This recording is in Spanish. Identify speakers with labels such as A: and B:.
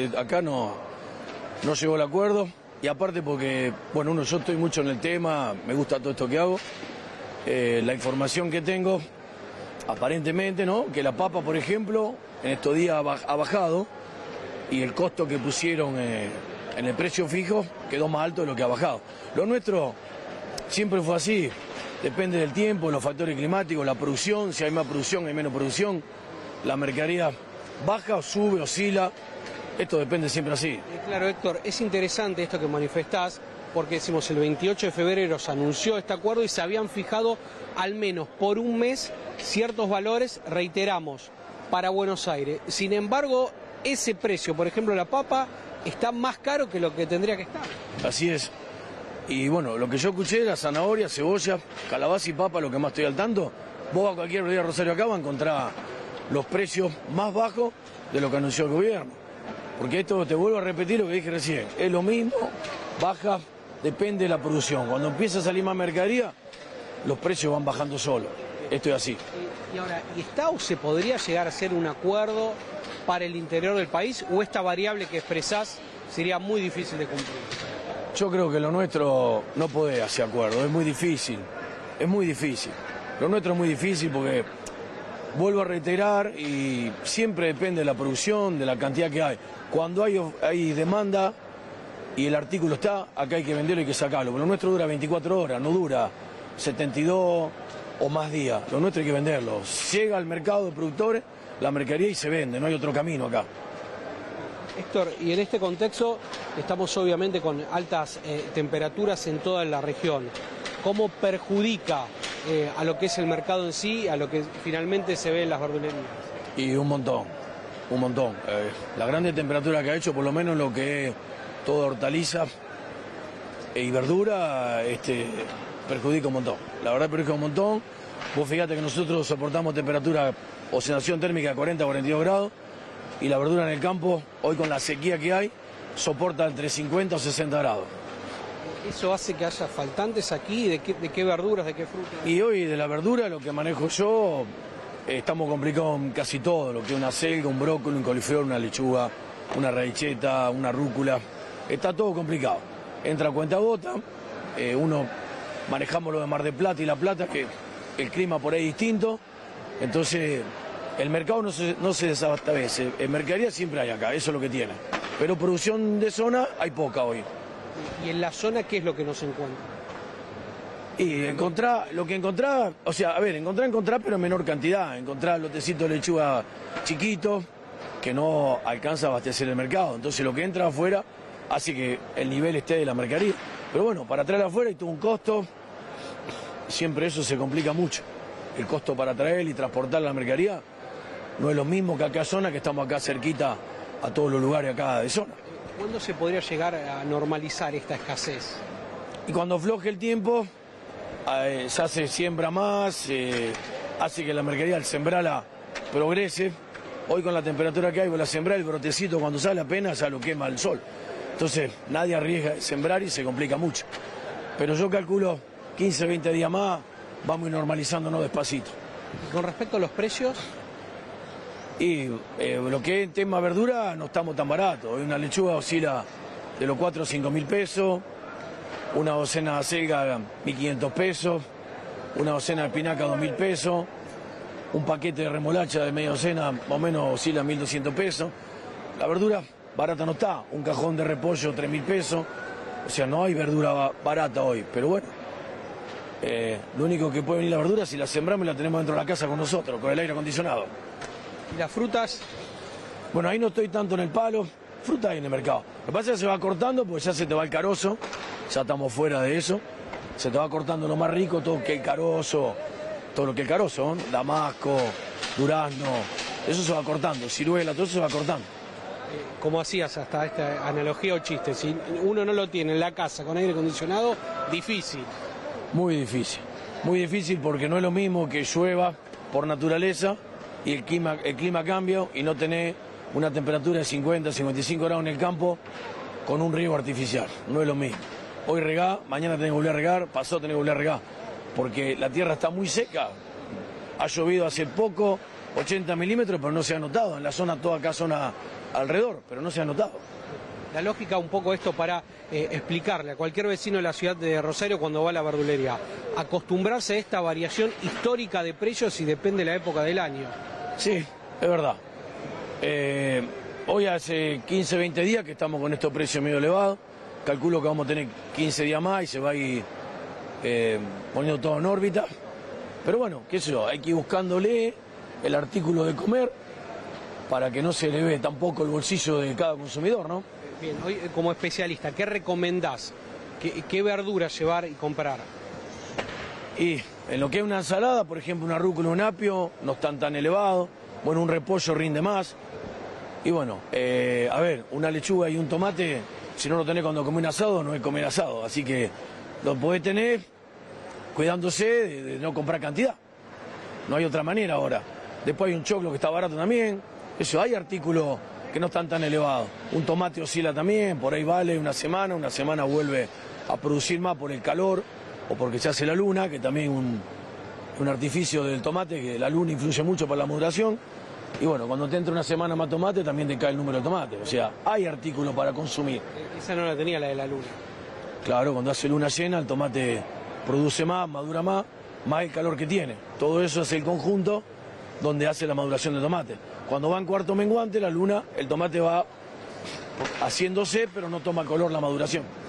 A: que acá no llegó el acuerdo. Y aparte porque, bueno, yo estoy mucho en el tema, me gusta todo esto que hago. La información que tengo, aparentemente, ¿no? Que la papa, por ejemplo, en estos días ha bajado y el costo que pusieron en el precio fijo quedó más alto de lo que ha bajado. Lo nuestro siempre fue así, depende del tiempo, los factores climáticos, la producción, si hay más producción, hay menos producción, la mercadería baja o sube, oscila, esto depende siempre así.
B: Claro, Héctor, es interesante esto que manifestás, porque decimos el 28 de febrero se anunció este acuerdo y se habían fijado al menos por un mes ciertos valores, reiteramos, para Buenos Aires. Sin embargo, ese precio, por ejemplo, la papa, está más caro que lo que tendría que estar.
A: Así es. Y bueno, lo que yo escuché era zanahoria, cebolla, calabaza y papa, lo que más estoy al tanto. Vos a cualquier día Rosario acá vas a encontrar los precios más bajos de lo que anunció el gobierno. Porque esto, te vuelvo a repetir lo que dije recién, es lo mismo, baja, depende de la producción. Cuando empieza a salir más mercadería, los precios van bajando solos. Esto es así.
B: Y ahora, ¿y está o se podría llegar a hacer un acuerdo para el interior del país, o esta variable que expresás sería muy difícil de cumplir?
A: Yo creo que lo nuestro no puede hacer acuerdo, es muy difícil, es muy difícil. Lo nuestro es muy difícil porque, vuelvo a reiterar, y siempre depende de la producción, de la cantidad que hay. Cuando hay demanda y el artículo está, acá hay que venderlo y hay que sacarlo. Pero lo nuestro dura 24 horas, no dura 72 o más días. Lo nuestro hay que venderlo. Llega al mercado de productores, la mercadería y se vende, no hay otro camino acá.
B: Héctor, y en este contexto estamos obviamente con altas temperaturas en toda la región. ¿Cómo perjudica a lo que es el mercado en sí, a lo que finalmente se ve en las verdulerías?
A: Y un montón, un montón. La grande temperatura que ha hecho, por lo menos lo que es toda hortaliza y verdura, perjudica un montón. La verdad perjudica un montón. Vos fíjate que nosotros soportamos temperatura o sensación térmica de 40 a 42 grados y la verdura en el campo, hoy con la sequía que hay, soporta entre 50 o 60 grados.
B: ¿Eso hace que haya faltantes aquí? ¿De qué verduras, de qué frutas?
A: Y hoy de la verdura, lo que manejo yo, estamos complicados en casi todo, lo que es una selga, un brócoli, un coliflor, una lechuga, una radicheta, una rúcula, está todo complicado. Entra a cuentagota, uno manejamos lo de Mar del Plata y La Plata, que el clima por ahí es distinto, entonces el mercado no se desabastece, en mercadería siempre hay acá, eso es lo que tiene, pero producción de zona hay poca hoy.
B: ¿Y en la zona qué es lo que no se encuentra?
A: Y lo que encontrar, o sea, a ver, encontrar, pero en menor cantidad. Encontrar lotecitos de lechuga chiquitos que no alcanza a abastecer el mercado. Entonces lo que entra afuera hace que el nivel esté de la mercadería. Pero bueno, para traer afuera hay todo un costo, siempre eso se complica mucho. El costo para traer y transportar la mercadería no es lo mismo que acá zona, que estamos acá cerquita a todos los lugares acá de zona.
B: ¿Cuándo se podría llegar a normalizar esta escasez?
A: Y cuando afloje el tiempo, se siembra más, hace que la mercadería al sembrarla progrese. Hoy con la temperatura que hay, con la sembrar, el brotecito cuando sale apenas ya lo quema el sol. Entonces nadie arriesga a sembrar y se complica mucho. Pero yo calculo 15, 20 días más, vamos a ir normalizándonos despacito.
B: ¿Y con respecto a los precios?
A: Y lo que es tema verdura no estamos tan baratos. Hoy una lechuga oscila de los 4 o 5 mil pesos, una docena de acelga 1.500 pesos, una docena de espinaca 2.000 pesos, un paquete de remolacha de media docena más o menos oscila 1.200 pesos. La verdura barata no está, un cajón de repollo 3.000 pesos, o sea, no hay verdura barata hoy, pero bueno, lo único que puede venir la verdura es si la sembramos y la tenemos dentro de la casa con nosotros, con el aire acondicionado.
B: ¿Y las frutas?
A: Bueno, ahí no estoy tanto en el palo, fruta hay en el mercado. Lo que pasa es que se va cortando porque ya se te va el carozo, ya estamos fuera de eso, se te va cortando lo más rico, todo lo que es carozo, todo lo que es carozo, ¿no? Damasco, durazno, eso se va cortando, ciruela, todo eso se va cortando.
B: Como hacías hasta esta analogía o chiste, si uno no lo tiene en la casa con aire acondicionado, difícil.
A: Muy difícil porque no es lo mismo que llueva por naturaleza y el clima cambia y no tener una temperatura de 50, 55 grados en el campo con un riego artificial, no es lo mismo. Hoy regá, mañana tenés que volver a regar, pasado tenés que volver a regar, porque la tierra está muy seca, ha llovido hace poco, 80 milímetros, pero no se ha notado, en la zona, toda acá zona alrededor, pero no se ha notado.
B: La lógica un poco esto para explicarle a cualquier vecino de la ciudad de Rosario cuando va a la verdulería, acostumbrarse a esta variación histórica de precios y depende de la época del año.
A: Sí, es verdad. Hoy hace 15, 20 días que estamos con estos precios medio elevados. Calculo que vamos a tener 15 días más y se va a ir poniendo todo en órbita. Pero bueno, qué sé yo, hay que ir buscándole el artículo de comer para que no se le ve tampoco el bolsillo de cada consumidor, ¿no?
B: Bien, hoy como especialista, ¿qué recomendás? ¿Qué verduras llevar y comprar?
A: Y en lo que es una ensalada, por ejemplo, una rúcula, un apio, no están tan elevados. Bueno, un repollo rinde más. Y bueno, a ver, una lechuga y un tomate, si no lo tenés cuando comés un asado, no es comer asado. Así que lo podés tener cuidándose de no comprar cantidad. No hay otra manera ahora. Después hay un choclo que está barato también. Eso, hay artículos que no están tan elevados. Un tomate oscila también, por ahí vale una semana vuelve a producir más por el calor o porque se hace la luna, que también un artificio del tomate, que la luna influye mucho para la maduración. Y bueno, cuando te entra una semana más tomate, también te cae el número de tomate. O sea, hay artículos para consumir.
B: Esa no la tenía, la de la luna.
A: Claro, cuando hace luna llena, el tomate produce más, madura más el calor que tiene. Todo eso es el conjunto donde hace la maduración de tomate. Cuando va en cuarto menguante, la luna, el tomate va haciéndose, pero no toma color la maduración.